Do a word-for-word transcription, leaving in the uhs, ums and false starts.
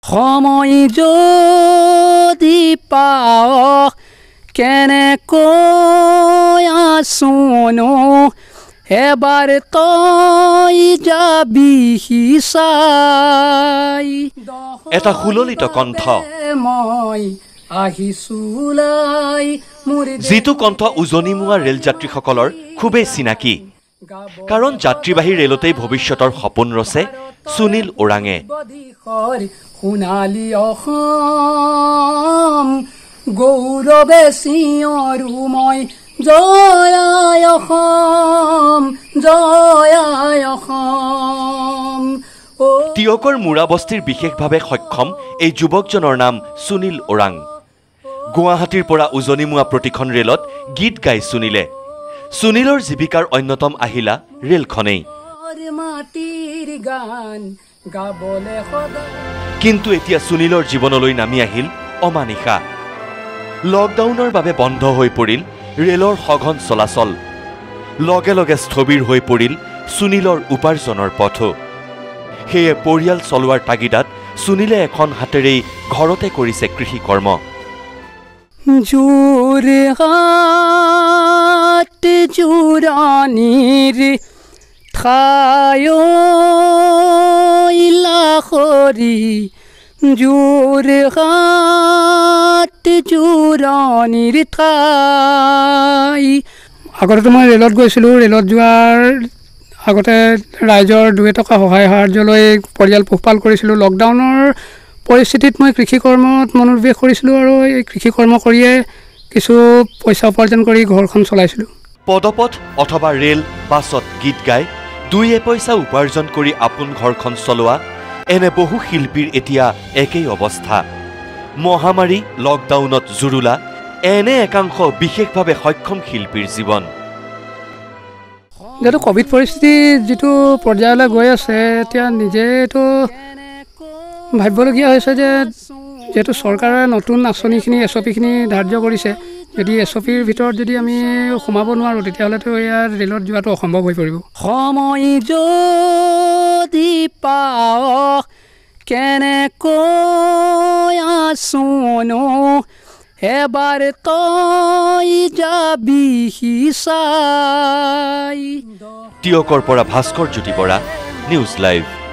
সময় যদি পাওঁ কেনেকৈ আছোনো এবাৰ তই যাবি চাই এটা সুললিত কণ্ঠ মই আহিছোলাই যিটো কণ্ঠ উজনিমুৱা ৰেল যাত্ৰীসকলৰ খুবেই চিনাকি কাৰণ যাত্ৰীবাহী ৰেলতেই ভৱিষ্যতৰ সপোন ৰচে সুনীল ওৰাঙে সোণালী অসম গৌৰৱে চিঞৰো মই জয় অসম জয় অসম টিয়কৰ মুৰাবস্তিৰ বিশেষভাৱে সক্ষম এই যুৱকজনৰ নাম সুনীল ওৰাং গুৱাহাটীৰ পৰা উজনিমুৱা প্ৰতিখন ৰেলত গীত গাই সুনীলে সুনীলৰ জীৱিকাৰ অন্যতম আহিলা ৰেলখনেই কিন্তু এতিয়া সুনীলৰ জীৱনলৈ নামি আহিল অমানিশা লকডাউনৰ বাবে বন্ধ হৈ পৰিল ৰেলৰ সঘন চলাচল লগে লগে স্থবিৰ হৈ পৰিল সুনীলৰ উপাৰ্জনৰ পথো সেয়ে পৰিয়াল চলোৱাৰ তাগিদাত সুনীলে এখন হাতেৰেই ঘৰতে কৰিছে কৃষি কৰ্ম যোৰহাট যোৰাণীৰ ঠায়লাখৰি যোৰহাট যোৰাণীৰ ঠাই আগতে মই ৰেলত গৈছিলোঁ ৰেলত যোৱাৰ আগতে ৰাইজৰ দুই টকা সহায় সাহাৰ্য লৈ পৰিয়াল পোহপাল কৰিছিলোঁ লকডাউনৰ পৰিস্থিতিত মই কৃষি কৰ্মত মনোনিৱেশ কৰিছিলোঁ আৰু এই কৃষি কৰ্ম কৰিয়ে কিছু পইচা উপাৰ্জন কৰি ঘৰখন চলাইছিলোঁ পদপথ অথবা ৰেল বাছত গীত গাই দুই এপইচা উপাৰ্জন কৰি আপোন ঘৰখন চলোৱা এনে বহু শিল্পীৰ এতিয়া একেই অৱস্থা মহামাৰী লকডাউনত জুৰুলা এনে একাংশ বিশেষভাৱে সক্ষম শিল্পীৰ জীৱন যিহেতু কোভিড পৰিস্থিতি যিটো পৰ্যায়লৈ গৈ আছে এতিয়া নিজেতো ভাবিবলগীয়া হৈছে যে যেহেতু চৰকাৰে নতুন আঁচনিখিনি এছ অ' পিখিনি ধাৰ্য কৰিছে যদি এছ অ' পিৰ ভিতৰত যদি আমি সোমাব নোৱাৰোঁ তেতিয়াহ'লেতো ইয়াত ৰেলত যোৱাটো অসম্ভৱ হৈ পৰিব সময় যদি পাওঁ কেনেকৈ আছোনো এবাৰ তই যাবি চাই টিয়কৰ পৰা ভাস্কৰ জ্যোতি বৰা নিউজ লাইভ।